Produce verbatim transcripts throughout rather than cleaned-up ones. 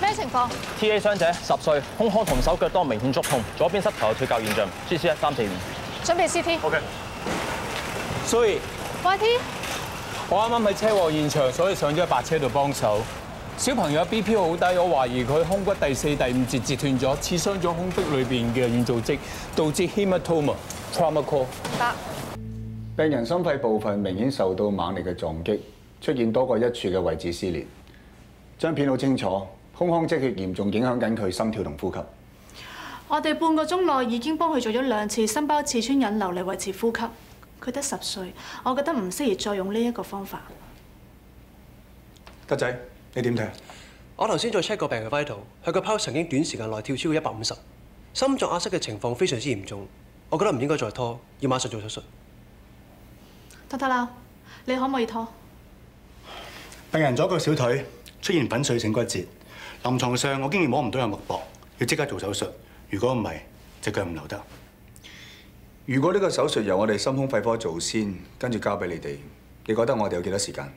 咩情況 ？T A 傷者十歲，胸腔同手腳多明顯觸痛，左邊膝頭有脫臼現象。G C 一三四五。 準備 C T。 OK。所以 Y T。 我啱啱喺車禍現場，所以上咗白車度幫手。小朋友 B P 好低，我懷疑佢胸骨第四、第五節截斷咗，刺傷咗胸壁裏邊嘅軟組織，導致 hematoma、trauma core。 得。 病人心肺部分明顯受到猛烈嘅撞擊，出現多過一處嘅位置撕裂。張片好清楚，胸腔積血嚴重影響緊佢心跳同呼吸。 我哋半個鐘內已經幫佢做咗兩次心包刺穿引流嚟維持呼吸。佢得十歲，我覺得唔適宜再用呢一個方法。 德仔，你點睇？ 我頭先再 check 個病人 vital， 佢個 pulse 曾經短時間內跳超過一百五十，心臟壓塞嘅情況非常之嚴重，我覺得唔應該再拖，要馬上做手術。 得得啦，你可唔可以拖？ 病人左腳小腿出現粉碎性骨折，臨床上我竟然摸唔到有脈搏，要即刻做手術。如果唔係，隻腳唔留得。 如果呢個手術由我哋心胸肺科做先，跟住交俾你哋，你覺得我哋有幾多時間？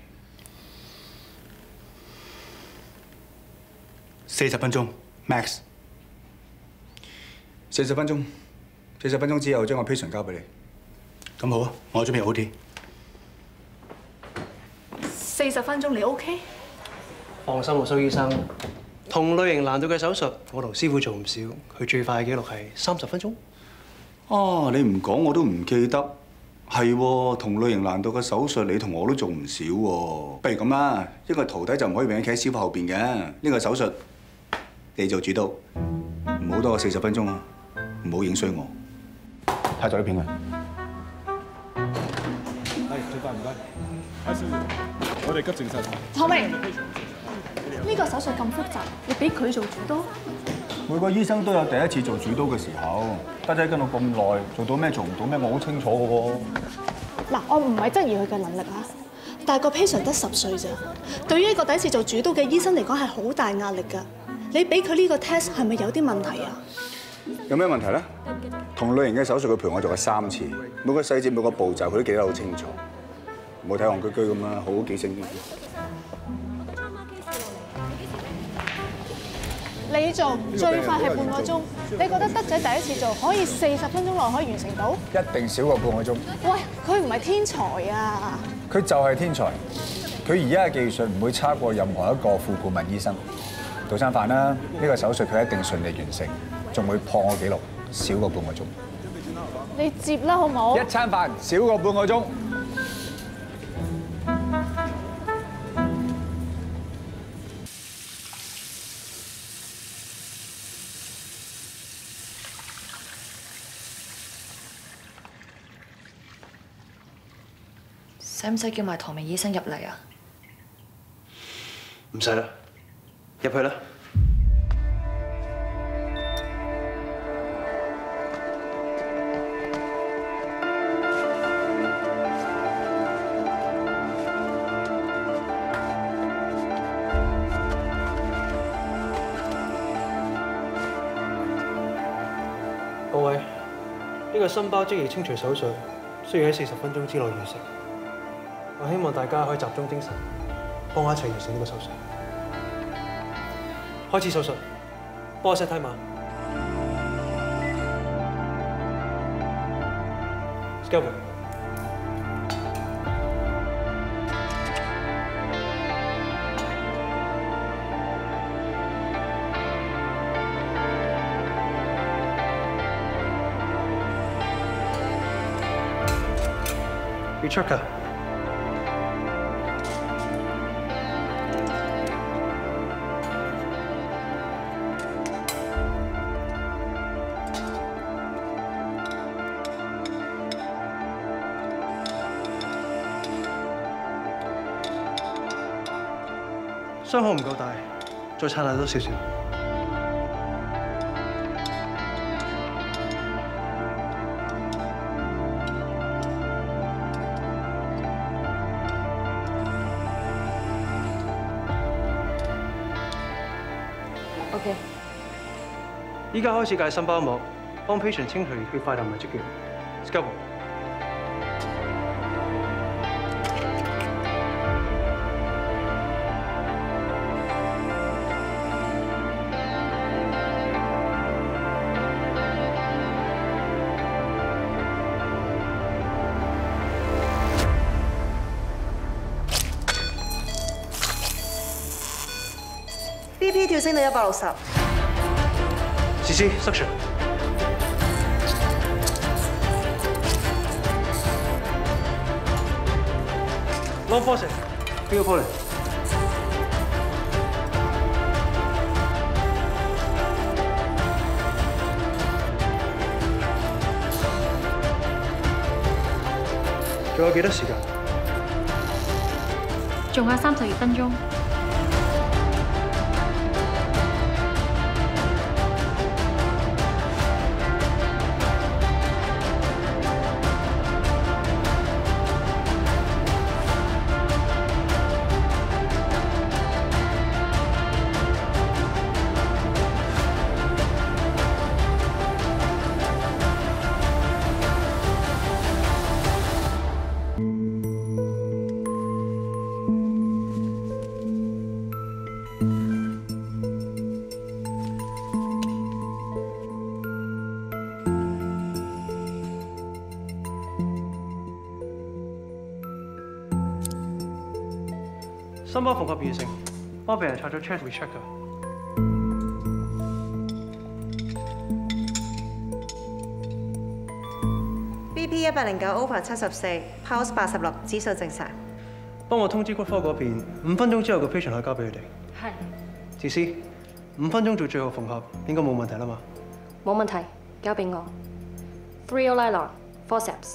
四十分鐘 max。 四十分鐘，四十分鐘之後將個 patient 交俾你。 咁好啊，我準備 O T。 四十分鐘你 OK？ 放心啊，蘇醫生，同類型難度嘅手術，我同師傅做唔少，佢最快嘅記錄係三十分鐘。 哦，你唔講我都唔記得。係喎，同類型難度嘅手術，你同我都做唔少喎。不如咁啦，一個徒弟就唔可以永遠企喺師傅後邊嘅。呢個手術你做主刀，唔好多過四十分鐘啊！唔好影衰我。睇咗啲片啊！ 係，最快唔該。阿少，我哋急症室。 唐明，呢個手術咁複雜，你俾佢做主刀？ 每個醫生都有第一次做主刀嘅時候。家姐跟我咁耐，做到咩做唔到咩，我好清楚嘅喎。 嗱，我唔係質疑佢嘅能力啊，但係個 patient 得十歲咋，對於一個第一次做主刀嘅醫生嚟講係好大壓力㗎。你俾佢呢個 test 係咪有啲問題啊？ 有咩問題咧？同類型嘅手術佢陪我做咗三次，每個細節每個步驟佢都記得好清楚。唔好睇戇居居咁啦，好好記性。 你做最快係半個鐘，你覺得德仔第一次做可以四十分鐘內可以完成到？ 一定少過半個鐘。 喂，佢唔係天才啊！ 佢就係天才，佢而家嘅技術唔會差過任何一個副顧問醫生。早餐飯啦，呢個手術佢一定順利完成，仲會破我紀錄，少過半個鐘。 你接啦，好唔好？ 一餐飯少過半個鐘。 使唔使叫埋唐明醫生入嚟啊？ 唔使啦，入去啦。各位，呢個心包積液清除手術需要喺四十分鐘之內完成。我希望大家可以集中精神，幫我一齊完成呢個手術。開始手術，幫我 set timer。Scalpel。Retracker。傷口唔夠大，再撐大多少少。 OK。 依家開始戒心包膜，幫 patient 清除血塊同埋積血。Scalpel。 B P 跳升到一百六十。 C C suction。Long forcing。Finger pulling。仲有幾多時間？ 仲有三十二分鐘。 心包縫合完成，幫病人拆咗 chest rechecker。 B P 一百零九 over 七十四 ，pulse 八十六，指數正常。 幫我通知骨科嗰邊，五分鐘之後個 patient 可以交俾佢哋。 係。 自私，五分鐘做最後縫合，應該冇問題啦嘛。 冇問題，交俾我。Three O nylon forceps。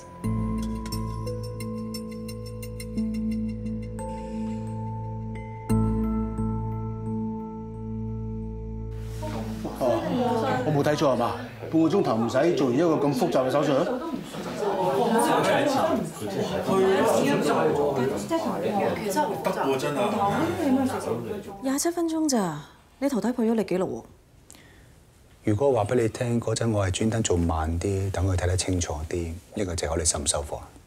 我冇睇錯係嘛？半個鐘頭唔使做完一個咁複雜嘅手術？ 得喎真啊！廿七分鐘咋？你徒弟破咗你紀錄喎。 如果我話俾你聽嗰陣，我係專登做慢啲，等佢睇得清楚啲，呢個藉口你收唔收貨？